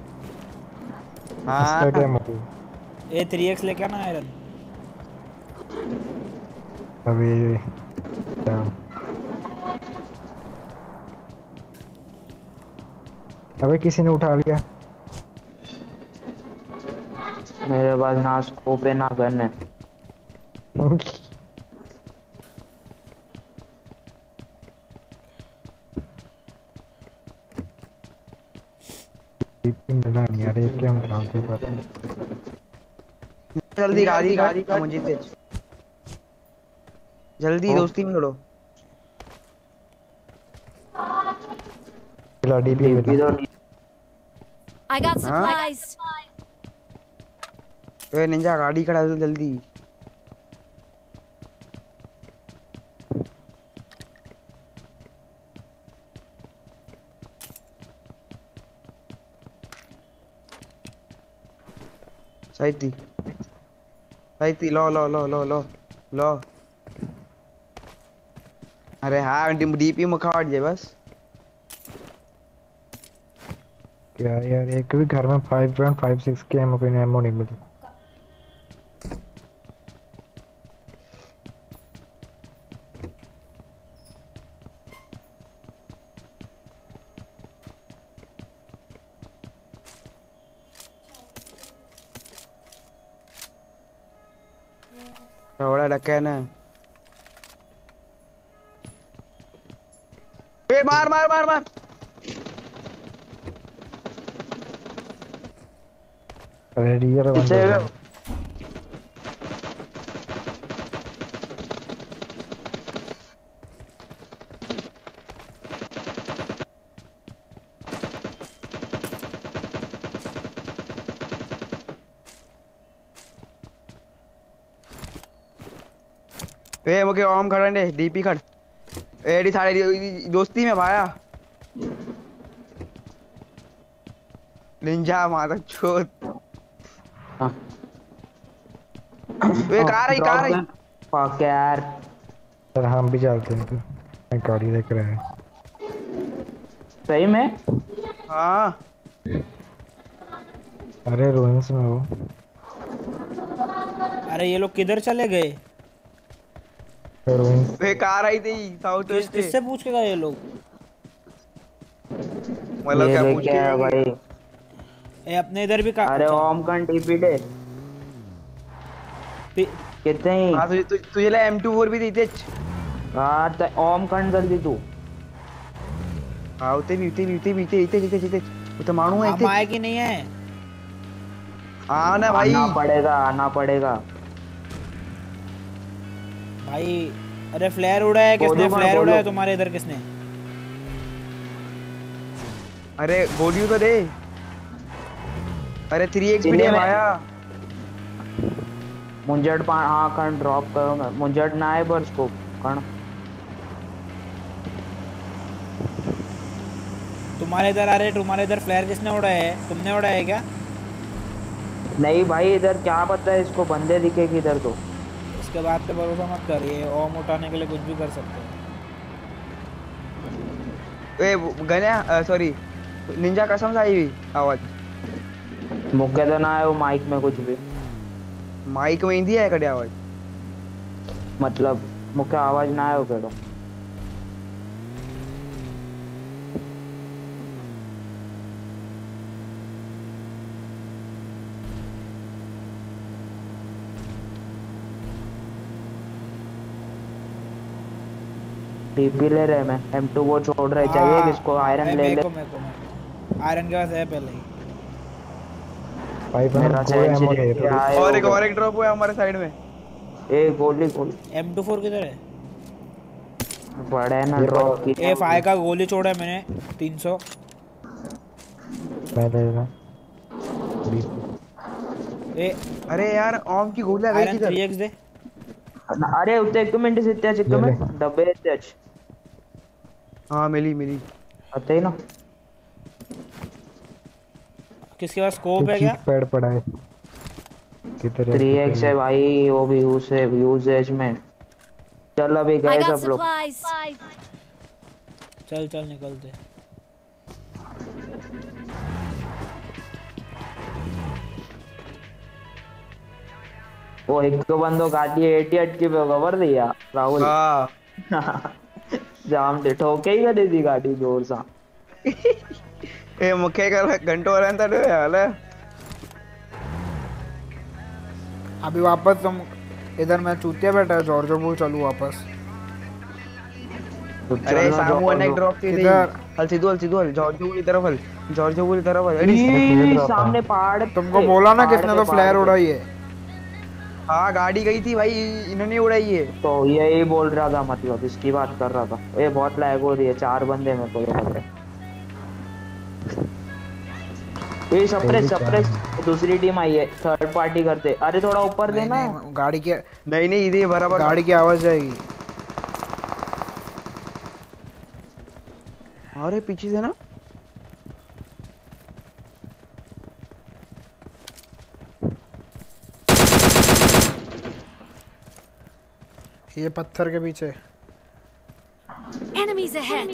इसका क्या हाँ मतलब? ए थ्री एक्स लेके आना आयरन। अभी क्या? अबे किसी ने उठा लिया। मेरे पास ना स्कोप है ना गन है। मिला नहीं यार, ये क्या मिला के पास? जल्दी गाड़ी गाड़ी का मुझे तेज जल्दी दोस्ती में छोड़ो। मिला डीपी डीपी मिला। तो I got supplies. ए निंजा गाड़ी खड़ा दो जल्दी। सही थी सही थी। लो लो लो लो लो लो। अरे हाँ डीपी में खाट जाए बस। क्या यार, एक भी घर में फाइव पॉइंट फाइव सिक्स के एमओ की एमओ नहीं मिली। थोड़ा रखे ना। ए मार मार मार मार। अरे रियर बंद पीछे हो गया। ए मुके ओम खड़े डीपी खड़। एडी सारे दोस्ती में भाया निंजा माता चोद। वे कार आई कार आई। फक यार। सर हम भी चलते हैं, तो मैं गाड़ी लेकर आया। सही में हाँ अरे रोहिंस में हो। अरे ये लोग किधर चले गए? रोहिंस वे कार आई थी साउथ किस वेस्ट से। किससे पूछ के गए ये लोग? मतलब ये क्या पूछ लेके के आया भाई। ए अपने इधर भी का। अरे अच्छा, ओम कन टीपी दे पि- कितने ही। हाँ तुझे तुझे तुझे ले एम टू फोर भी दी तेज। यार ते ओम कन जल्दी तू। हाँ उते भी उते भी उते भी उते उते उते उते उते मानू है हम इते। आए कि नहीं है? आना भाई। आना पड़ेगा आना पड़ेगा भाई। अरे फ्लेयर उड़ाया है किसने? बोलो कौन, फ्लेयर बोलो। उड़ाया है तुम्हारे इधर किसने? अरे गोली तो दे। अरे थ्री एक्स पी इन्हें है में भाया। मुंजट पा हाँ कण ड्रॉप करो मैं मुंजट ना है पर स्कोप कण तुम्हारे इधर आ रहे तुम्हारे इधर फ्लेयर किसने उड़ाया है? तुमने उड़ाया है क्या? नहीं भाई इधर क्या पता है इसको बंदे दिखेगी इधर तो इसके बाद पे भरोसा मत कर, ये ओम उठाने के लिए कुछ भी कर सकते हैं। ए गन्या सॉरी निंजा कसम से आई हुई आवाज। मुक्के तो ना है वो माइक में कुछ भी माइक में इंदी है कड़े आवाज। मतलब मुक्के आवाज ना है वो केड़ो डीपी ले रहे मैं एम टू वो छोड़ रहे चाहिए किसको आयरन ले ले मेरे को मेरे को मेरे को आयरन के पास है पहले ही। भाई मेरा बहन कोई चैन एमो से नहीं लेके है आए और हो एक गए। और एक ड्रॉप हुआ हमारे साइड में। ए गोली गोली एम टू फोर किधर है? बड़ा है ना ये ड्रॉप की ए फाइव का गोली छोड़ा है मैंने तीन सौ। मैं दे रहा ए अरे यार ओम की गोली गई आयरन किधर। थ्री एक्स दे। अरे उत्ते एक मिनट से इत्ते चिक ये में ले। डब्बे इत्ते अच्छे हाँ मिली मिली। आते ही ना किसके पास स्कोप है क्या? चीक पैड पड़ा है किधर थ्री है एक्स है भाई वो भी यूज है यूजेज में चल अभी I गए got सब लोग supplies. चल चल निकलते। वो एक तो बंदो गाड़ी एटी अटकी पे खबर दिया राहुल हाँ जाम दे ठोके ही कर दी गाड़ी जोर सा ए मुखे कर घंटों रहता तो यार। अभी वापस तुम इधर मैं चूतिया बैठा है जॉर्जो बुल चलू वापस। तो अरे चलो सामू ने जॉर्जो। ड्रॉप की थी। किधर? हल सीधो हल सीधो हल जॉर्जो की तरफ हल जॉर्जो की तरफ हल। अरे ई, सामने पहाड़ तुमको पे, बोला ना पहाड़ किसने पे, तो पहाड़ फ्लेयर पे। उड़ाई है। हाँ गाड़ी गई थी भाई इन्होंने उड़ाई है। तो यही बोल रहा था मतलब इसकी बात कर रहा था ये बहुत लैग हो रही है चार बंदे मेरे को ये लग रहे हैं। ये सप्रेस सप्रेस दूसरी टीम आई है थर्ड पार्टी करते अरे थोड़ा ऊपर नहीं, देना नहीं, गाड़ी की नहीं नहीं इधर बराबर गाड़ी की आवाज जाएगी। अरे पीछे से ना ये पत्थर के पीछे। Enemies ahead.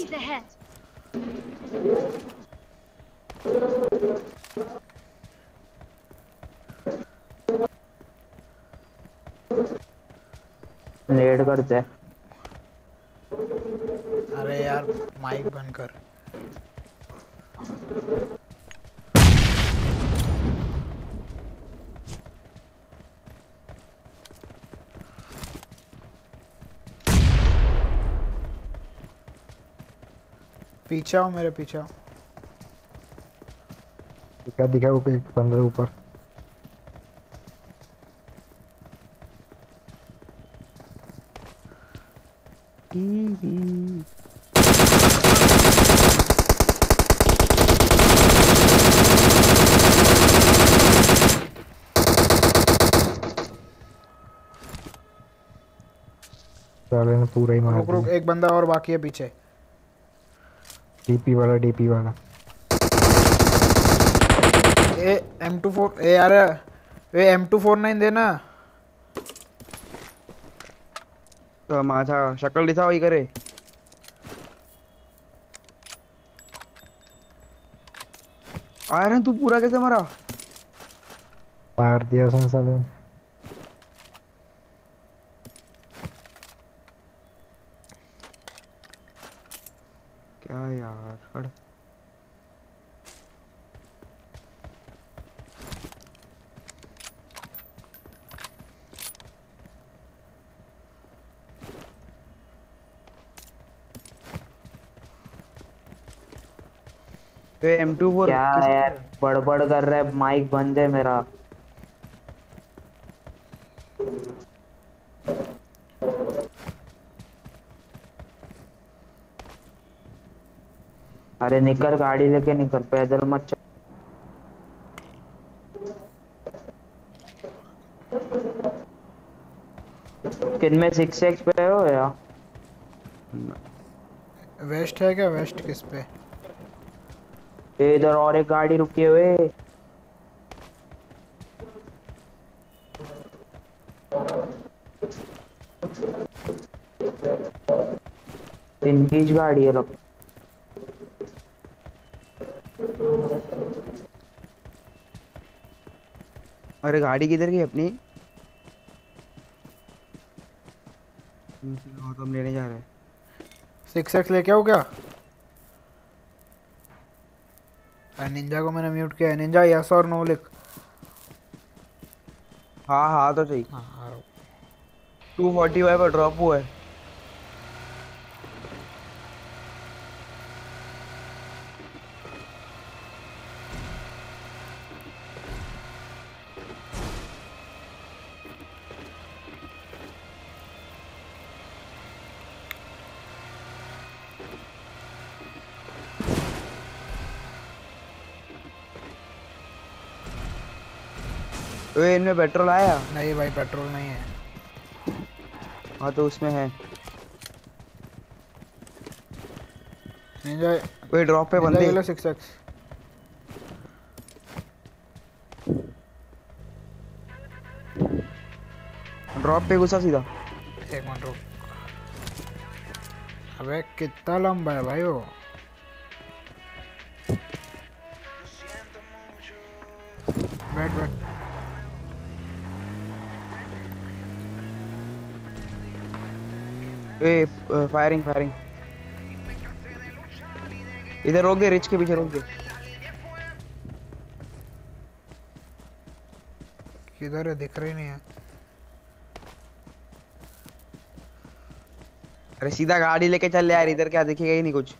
लेट करते हैं अरे यार माइक बंद कर। पीछे आओ मेरे पीछे आओ। क्या दिखा ऊपर पंद्रह ऊपर साले ने पूरा ही मार रुक रुक दिया। एक बंदा और बाकी है पीछे। डीपी वाला डीपी वाला ए एम टू फोर ए यार ए एम टू फोर नाइन देना। तो माझा शक्ल दिखा वही करे। आयरन तू पूरा कैसे मरा। मार दिया उसने साले ने। क्या यार हट। एम टू फोर क्या यार बड़बड़ कर रहा है माइक बंद है मेरा अरे निकल, गाड़ी लेके निकल, पैदल मत चल। किन में सिक्स एक्स पे हो या वेस्ट है क्या? वेस्ट किस पे? ये इधर और एक गाड़ी रुकी हुए। इनकी ज गाड़ी है लोग। अरे गाड़ी किधर गई अपनी? वो तो हम लेने जा रहे हैं। सिक्स एक्स लेके आओ क्या? निंजा को मैंने म्यूट किया है। निंजा यस और नो लिख। हाँ हाँ तो सही। हाँ हाँ टू फोर्टी फाइव पर ड्रॉप हुआ है। ओए इनमें पेट्रोल आया? नहीं भाई पेट्रोल नहीं है। हाँ तो उसमें है। निंजा ओए ड्रॉप पे बंदे। Ninja six x. ड्रॉप पे घुसा सीधा। एक मिनट रुक। अबे कितना लंबा है भाई वो। बैठ बैठ। ए फायरिंग फायरिंग। इधर रोक दे, रिच के पीछे रोक दे। किधर है? दिख रही नहीं है। अरे सीधा गाड़ी लेके चल यार, इधर क्या दिखेगा ही नहीं कुछ।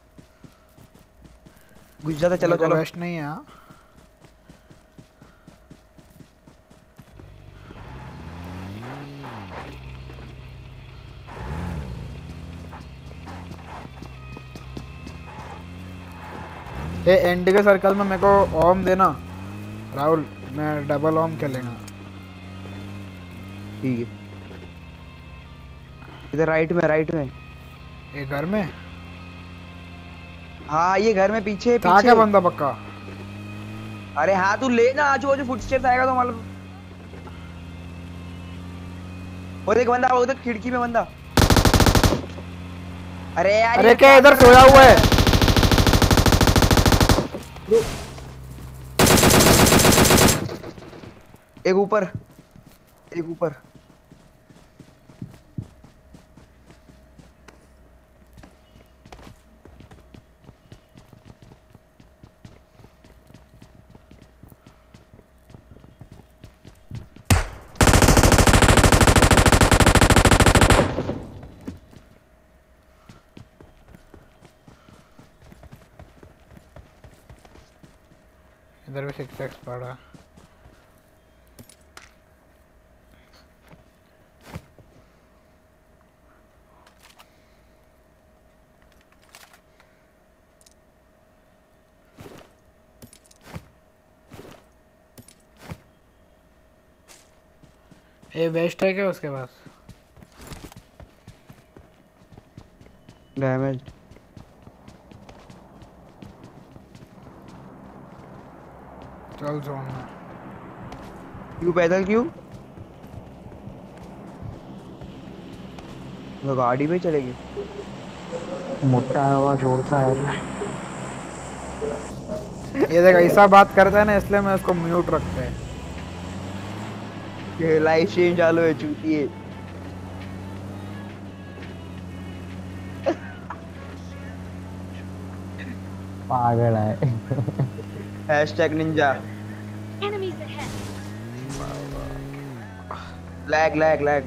घुस जाता। चलो चलो। वेस्ट नहीं है। हाँ ये एंड के सर्कल में मेरे को ओम देना राहुल। मैं डबल ओम खेलेगा। ठीक है। इधर राइट में, राइट में। ये घर में? हाँ ये घर में पीछे था पीछे। क्या बंदा पक्का? अरे हाँ तू ले ना, आजू बाजू फुटस्टेप्स आएगा तो मालूम। वो देख बंदा, वो देख खिड़की में बंदा। अरे यार अरे क्या इधर सोया हुआ है? एक ऊपर, एक ऊपर। इधर भी सिक्स एक्स पड़ा। ये वेस्ट है क्या उसके पास? डैमेज। चल जोन में। क्यों पैदल क्यों? वो गाड़ी में चलेगी। मोटा हवा छोड़ता है। ये देख ऐसा बात करता है ना, इसलिए मैं उसको म्यूट रखते हैं। ये लाइव स्ट्रीम चालू है चूतिए। पागल है। Hashtag ninja. Enemies ahead. Lag lag lag.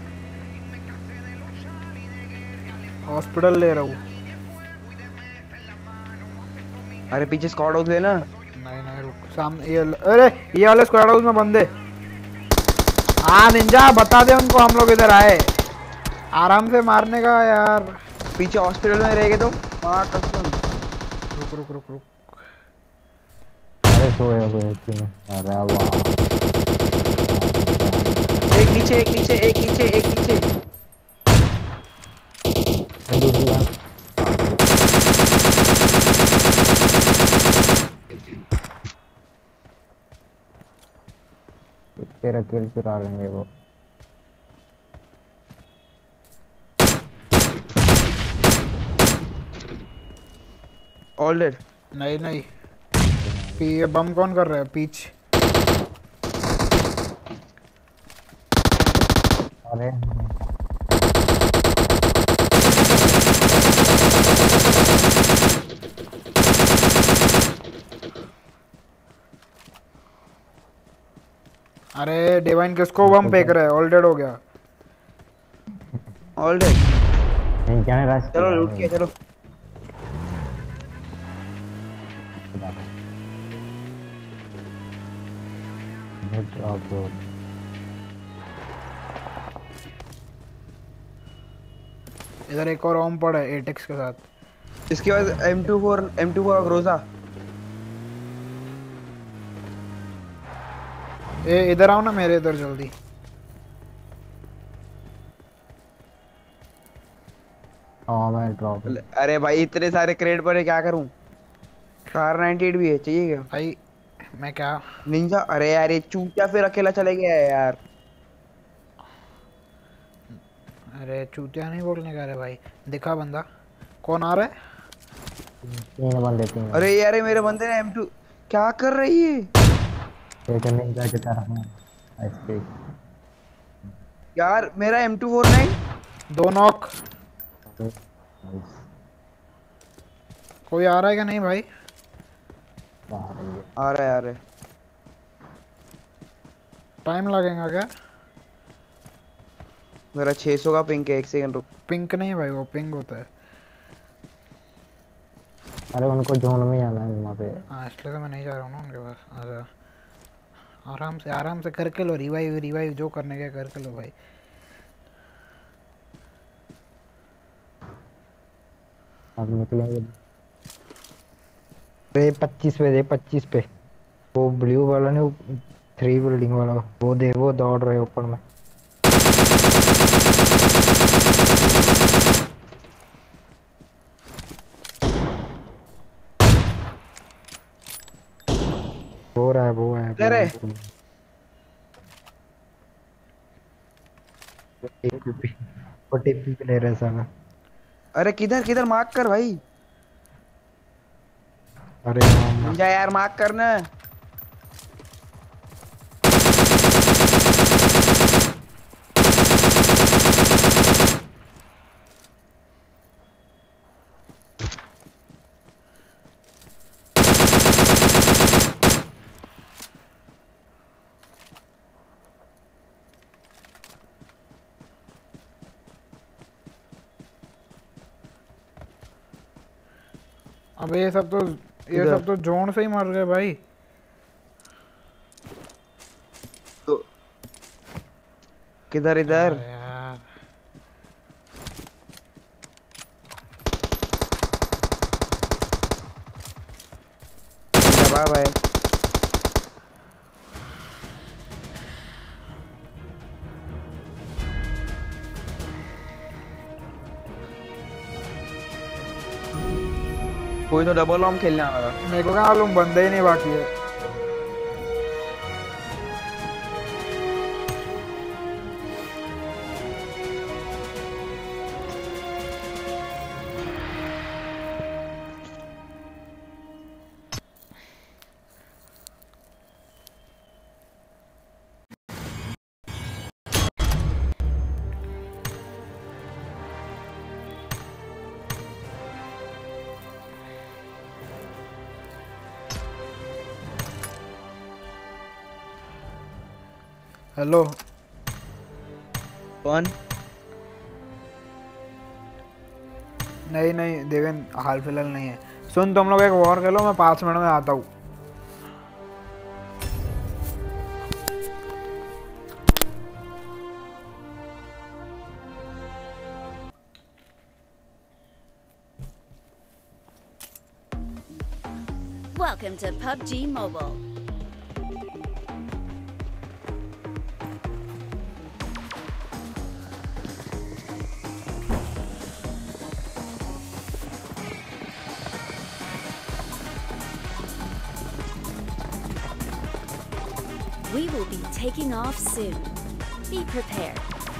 Hospital ले रहा हूँ। अरे पीछे स्क्वाड हाउस लेना। नहीं नहीं रुक, सामने ये अरे ये वाले स्क्वाड हाउस में बंदे हाँ निंजा बता दे उनको हम लोग इधर आए, आराम से मारने का यार। पीछे हॉस्पिटल में रहेगे तुम? हाँ कसम। रुक रुक रुक रुक। अरे सोए हो गए कि नहीं? अरे वाह, एक नीचे एक नीचे एक नीचे एक नीचे। दूसरी बात तेरा किल चुरा लेंगे वो। All dead. नहीं नहीं, पी ये बम कौन कर रहा है? पीछ अरे अरे डिवाइन किसको बम फेंक रहा है? ऑल डेड हो गया। All dead. नहीं क्या रश चलो लूट के चलो। इधर एक और ओम पड़ा है एटेक्स के साथ। इसके बाद M two four M two four Groza. ए इधर आओ ना मेरे इधर जल्दी। हाँ मैं ड्रॉप। अरे भाई इतने सारे क्रेड पड़े क्या करूं? कार नाइंटी एट भी है, चाहिए क्या भाई? मैं क्या निंजा? अरे यार ये चूतिया फिर अकेला चले गया है यार। अरे चूतिया नहीं बोलने का रे भाई। दिखा बंदा कौन आ रहा है? तीन बंदे तीन। अरे यार मेरे बंदे ने एम टू क्या कर रही है? एक निंजा की तरफ है ऐसे। यार मेरा एम टू फोर नाइन। दो नॉक। कोई आ रहा है क्या? नहीं भाई आ रहा है आ रहा है। टाइम लगेगा क्या? मेरा छह सौ का पिंक है, एक सेकंड रुक। पिंक नहीं भाई, वो पिंक होता है। अरे उनको जोन में जाना है वहाँ पे। हाँ इसलिए तो मैं नहीं जा रहा हूँ ना उनके पास। आजा आराम से आराम से करके लो, रिवाइव रिवाइव जो करने का करके लो भाई। अब निकलेंगे। पे पच्चीस पे दे, पच्चीस पे वो ब्लू वाला ने, थ्री बिल्डिंग वाला वो दे, वो दौड़ रहे ऊपर में। वो रहा है वो है वो, अरे वो टिप्पी पे ले रहा है साला। अरे किधर किधर मार्क कर भाई। अरे निंजा यार मार्क करना। अबे ये सब तो ये सब तो जोन से ही मर गए भाई। तो किधर इधर? यार बाय बाय। कोई तो डबल ऑम खेलने आ रहा। मेरे को क्या मालूम, बंदे ही नहीं बाकी है। हेलो कौन? नहीं नहीं देवेन हाल फिलहाल नहीं है। सुन तुम लोग एक वॉर खेलो, मैं पाँच मिनट में आता हूँ। Welcome to P U B G Mobile. We will be taking off soon. Be prepared.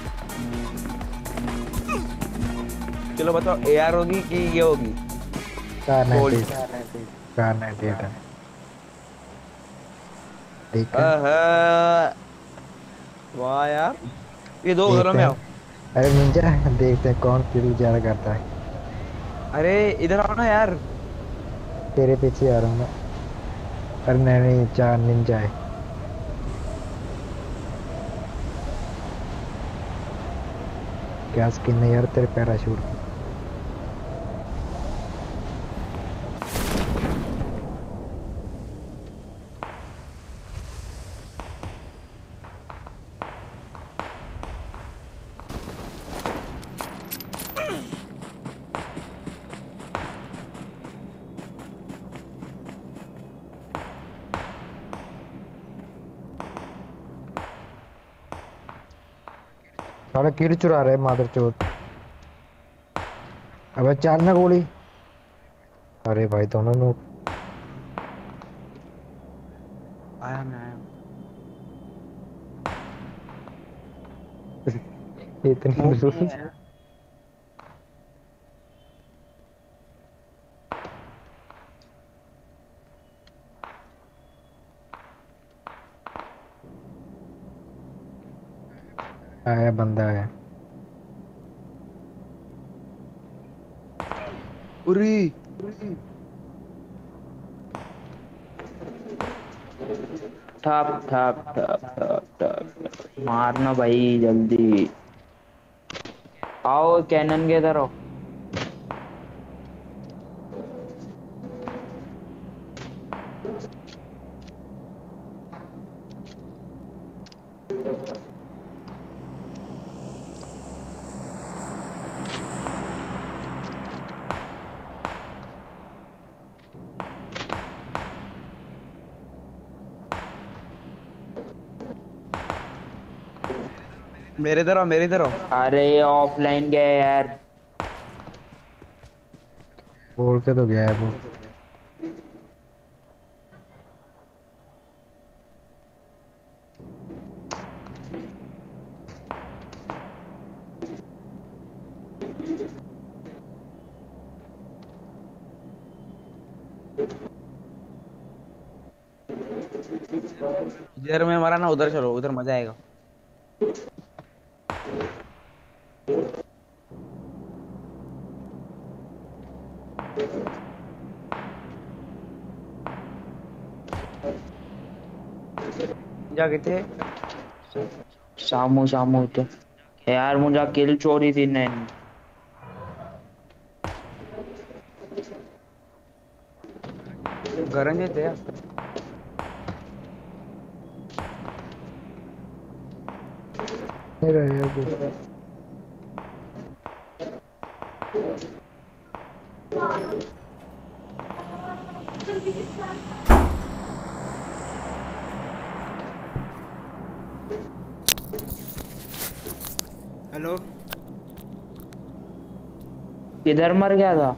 चलो बताओ एआर होगी कि ये होगी Kar gold ninety Kar ninety eight ठीक है वाह यार ये दो घरों देखते में हैं। आओ अरे निंजा देखते हैं कौन किल ज्यादा करता है। अरे इधर आओ ना यार तेरे पीछे आ रहा हूँ मैं। अरे नहीं नहीं चार निंजा है। क्या स्किन है यार तेरे पैराशूट की। साला किल चुरा रहे मादर चोद। अबे चार ना गोली। अरे भाई दोनों नो आया मैं आया इतनी Smoke दूर नहीं है। आया बंदा है। उरी ठप ठप ठप ठप ठप मारना भाई जल्दी आओ कैनन के इधर आओ। मेरे इधर आओ मेरे इधर आओ अरे ऑफलाइन गए यार। बोल के तो गया है वो। इधर में हमारा ना उधर चलो उधर मजा आएगा जा किथे सामू सामू तो यार मुझे किल चोरी थी नहीं गरंज थे यार नहीं रहे यार वो। हेलो किधर मर गया था।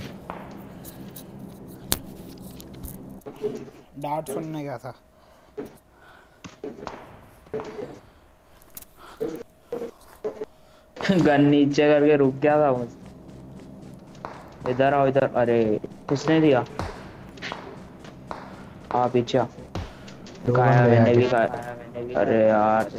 डांट सुनने गया था। गन नीचे करके रुक गया था बस। इधर आओ इधर। अरे किसने दिया आ पीछे आ। दो खाया बंदे मैंने आगे। भी खाया। अरे यार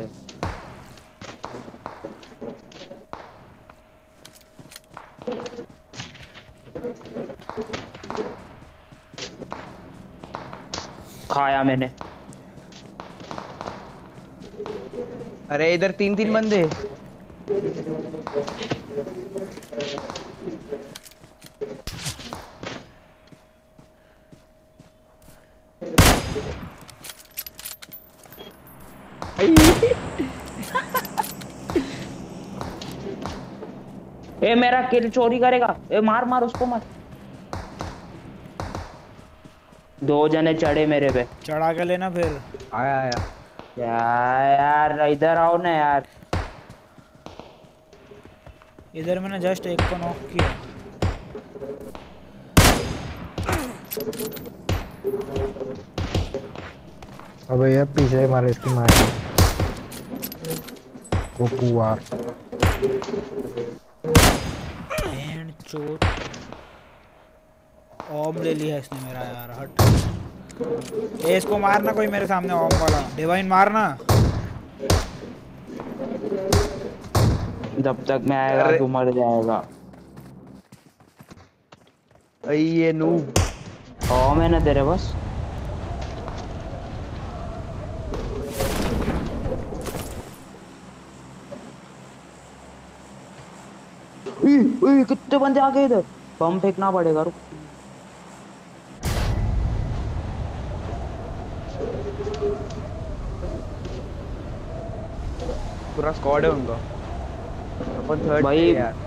खाया मैंने। अरे इधर तीन तीन बंदे ए मेरा किल चोरी करेगा। ए मार मार उसको मार। दो जने चढ़े मेरे पे। चढ़ा के लेना फिर। आया आया क्या यार, इधर आओ ना यार। इधर मैंने जस्ट एक को नॉक किया। अबे यार पीछे मारे इसकी मार वो पुआर। बैंड चोट। ऑम ले लिया इसने मेरा यार, हट। ए इसको मारना कोई मेरे सामने ऑम वाला, डिवाइन मारना। जब तक मैं आएगा अरे तू मर जाएगा। अरे ये नूब ओ मैंने तेरे बस। उई, उई, कितने बंदे आ गए इधर। बम फेंकना पड़ेगा, रुक। पूरा स्क्वाड है उनका। अपन थर्ड भाई पे यार।